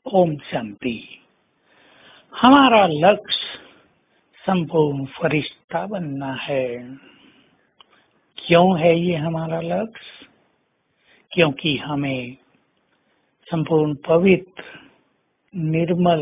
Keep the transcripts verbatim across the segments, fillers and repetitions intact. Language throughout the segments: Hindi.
ओम शांति। हमारा लक्ष्य संपूर्ण फरिश्ता बनना है। क्यों है ये हमारा लक्ष्य? क्योंकि हमें संपूर्ण पवित्र निर्मल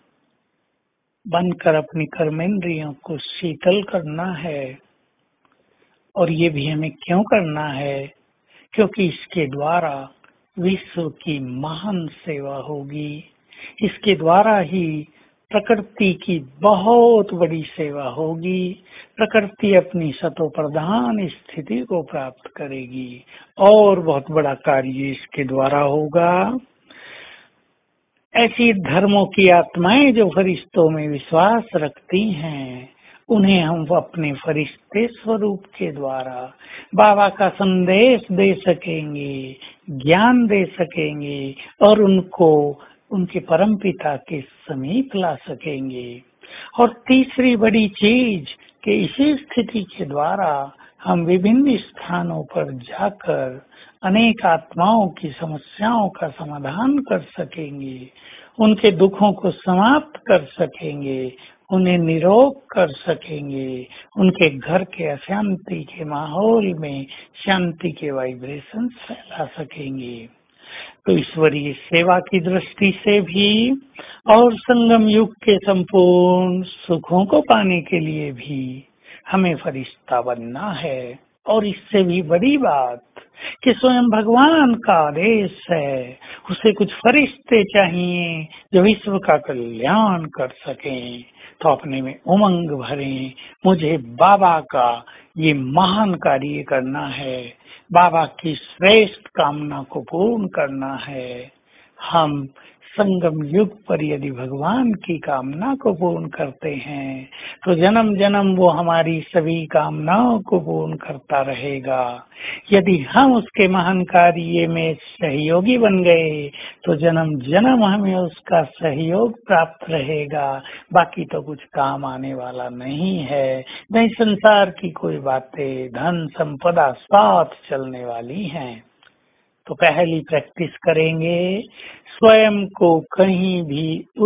बनकर अपनी कर्मेंद्रियों को शीतल करना है। और ये भी हमें क्यों करना है? क्योंकि इसके द्वारा विश्व की महान सेवा होगी। इसके द्वारा ही प्रकृति की बहुत बड़ी सेवा होगी। प्रकृति अपनी सतो प्रधान स्थिति को प्राप्त करेगी और बहुत बड़ा कार्य इसके द्वारा होगा। ऐसी धर्मों की आत्माएं जो फरिश्तों में विश्वास रखती हैं, उन्हें हम अपने फरिश्ते स्वरूप के द्वारा बाबा का संदेश दे सकेंगे, ज्ञान दे सकेंगे और उनको उनके परमपिता के समीप ला सकेंगे। और तीसरी बड़ी चीज कि इसी स्थिति के द्वारा हम विभिन्न स्थानों पर जाकर अनेक आत्माओं की समस्याओं का समाधान कर सकेंगे, उनके दुखों को समाप्त कर सकेंगे, उन्हें निरोग कर सकेंगे, उनके घर के अशांति के माहौल में शांति के वाइब्रेशन फैला सकेंगे। तो ईश्वरीय सेवा की दृष्टि से भी और संगम युग के संपूर्ण सुखों को पाने के लिए भी हमें फरिश्ता बनना है। और इससे भी बड़ी बात कि स्वयं भगवान का आदेश है, उसे कुछ फरिश्ते चाहिए जो विश्व का कल्याण कर सकें। तो अपने में उमंग भरें, मुझे बाबा का ये महान कार्य करना है, बाबा की श्रेष्ठ कामना को पूर्ण करना है। हम संगम युग पर यदि भगवान की कामना को पूर्ण करते हैं तो जन्म जन्म वो हमारी सभी कामनाओं को पूर्ण करता रहेगा। यदि हम उसके महान कार्य में सहयोगी बन गए तो जन्म जन्म हमें उसका सहयोग प्राप्त रहेगा। बाकी तो कुछ काम आने वाला नहीं है, नहीं संसार की कोई बातें धन संपदा साथ चलने वाली हैं। तो पहली प्रैक्टिस करेंगे, स्वयं को कहीं भी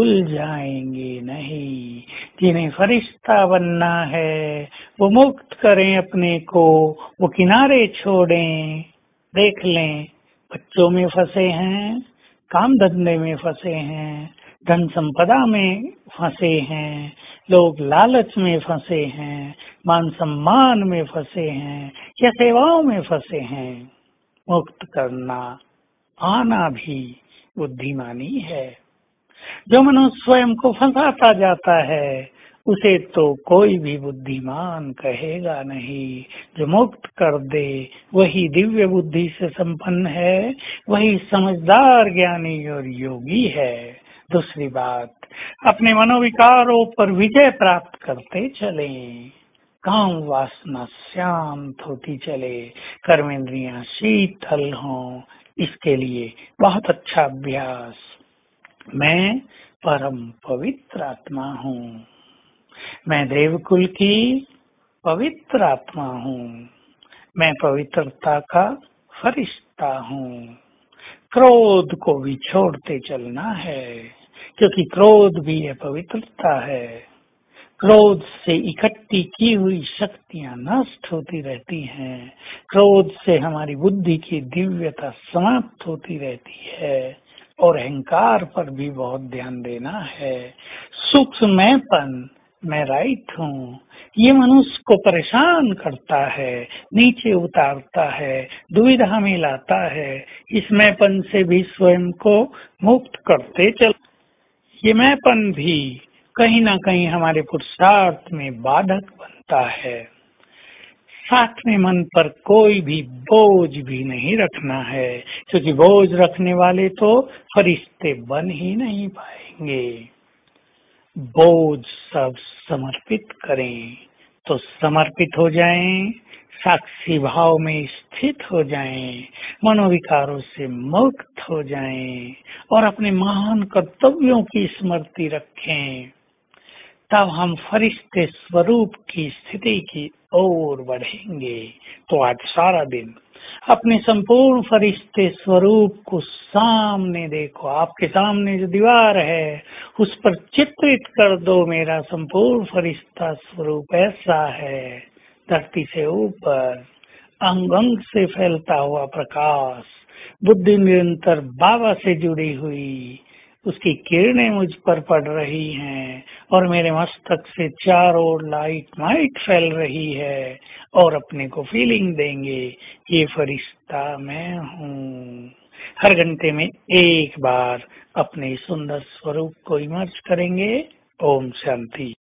उलझाएंगे नहीं। जिन्हें फरिश्ता बनना है वो मुक्त करें अपने को, वो किनारे छोड़ें। देख लें, बच्चों में फंसे हैं, काम धंधे में फंसे हैं, धन संपदा में फंसे हैं, लोग लालच में फंसे हैं, मान सम्मान में फंसे हैं या सेवाओं में फंसे हैं। मुक्त करना आना भी बुद्धिमानी है। जो मनुष्य स्वयं को फंसाता जाता है उसे तो कोई भी बुद्धिमान कहेगा नहीं। जो मुक्त कर दे वही दिव्य बुद्धि से संपन्न है, वही समझदार ज्ञानी और योगी है। दूसरी बात, अपने मनोविकारों पर विजय प्राप्त करते चलें। काम वासना शांत होती चले, कर्मेंद्रियां शीतल हों, इसके लिए बहुत अच्छा अभ्यास। मैं परम पवित्र आत्मा हूँ, मैं देवकुल की पवित्र आत्मा हूँ, मैं पवित्रता का फरिश्ता हूँ। क्रोध को भी छोड़ते चलना है, क्योंकि क्रोध भी अपवित्रता है। क्रोध से इकट्ठी की हुई शक्तियां नष्ट होती रहती हैं। क्रोध से हमारी बुद्धि की दिव्यता समाप्त होती रहती है। और अहंकार पर भी बहुत ध्यान देना है। सूक्ष्म मैंपन, मैं राइट हूँ, ये मनुष्य को परेशान करता है, नीचे उतारता है, दुविधा में लाता है। इस मैंपन से भी स्वयं को मुक्त करते चल। ये मैंपन भी कहीं ना कहीं हमारे पुरुषार्थ में बाधक बनता है। साथ में मन पर कोई भी बोझ भी नहीं रखना है, क्योंकि बोझ रखने वाले तो फरिश्ते बन ही नहीं पाएंगे। बोझ सब समर्पित करें तो समर्पित हो जाएं, साक्षी भाव में स्थित हो जाएं, मनोविकारों से मुक्त हो जाएं और अपने महान कर्तव्यों की स्मृति रखें। तब हम फरिश्ते स्वरूप की स्थिति की ओर बढ़ेंगे। तो आज सारा दिन अपने संपूर्ण फरिश्ते स्वरूप को सामने देखो। आपके सामने जो दीवार है उस पर चित्रित कर दो मेरा संपूर्ण फरिश्ता स्वरूप ऐसा है। धरती से ऊपर अंग अंग से फैलता हुआ प्रकाश, बुद्धि निरंतर बाबा से जुड़ी हुई, उसकी किरणें मुझ पर पड़ रही हैं और मेरे मस्तक से चारों ओर लाइट माइट फैल रही है और अपने को फीलिंग देंगे ये फरिश्ता मैं हूँ। हर घंटे में एक बार अपने सुंदर स्वरूप को इमर्ज करेंगे। ओम शांति।